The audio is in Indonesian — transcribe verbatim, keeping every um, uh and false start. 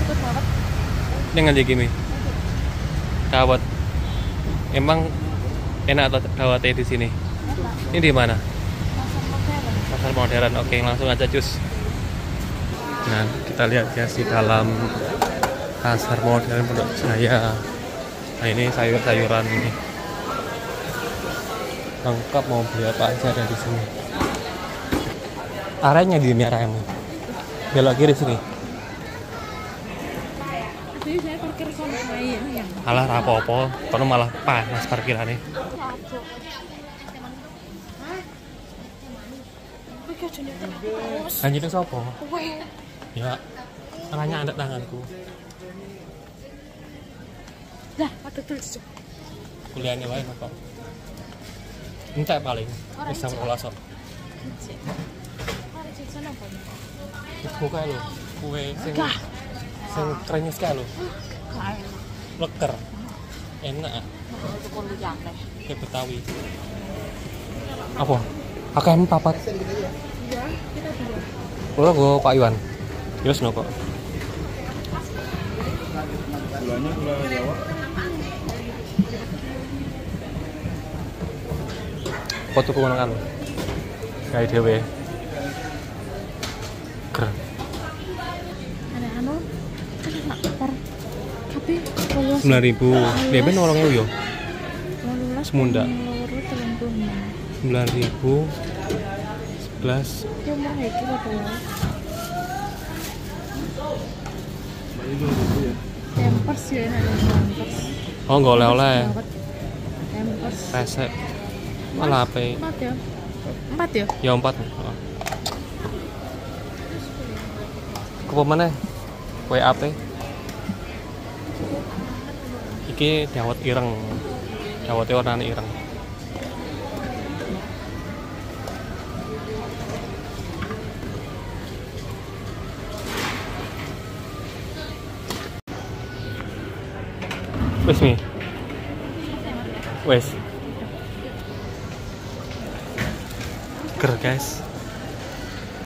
Dengan gini. Dawet. Emang enak atau dawetnya di sini? Ini di mana? Pasar modern. Oke, langsung aja cus. Nah, kita lihat ya di dalam pasar modern Pondok Jaya. Nah, ini sayur-sayuran ini. Lengkap, mau beli apa aja ada di sini. Arahnya di sini arahnya. Belok kiri sini. Saya parkir sama saya. Alah rapopo, kono malah panas parkirannya. Anjir itu sopo? Ya, tangannya ada tanganku. Lah, ada tulis. Kuliahnya lain apa? Entek paling. Bisa ngolah sok. Kue kae lho, kue sing sing krenyes kae lho. Leker. Enak ah. Kayak Betawi. Apa? A K M papat. Iya, kita dua. Kulo go Pak Iwan. Yus no kok. Gulanya gula Jawa. Foto ku ngono kan. Gawe dhewe. Keren. Ada anu, terus nak per tapi kalau sembilan ribu. Dia ben orang yo. Semunda. sembilan ribu. sebelas. Ya murah iki lho. Mbaknya dua ribu ya. Pampers ya enak pampers. Oh, enggak oleh-oleh. Pampers. Resep. Malah apa? Empat ya? Empat ya? Ya empat. Oh. Kepo mana? W A P. Iki dawet ireng. Dawetnya warnane ireng. Wes nih. Wes. Ger guys.